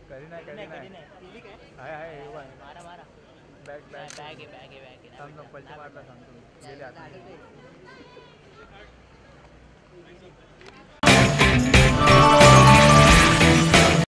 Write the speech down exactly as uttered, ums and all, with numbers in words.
करीना आहे करीना आहे हाय हाय उभा आहे मारा मारा बॅग बॅग बॅग आहे बॅग आहे बॅग आहे थांब थांब पलटी मारला सांगतो मी गेले आता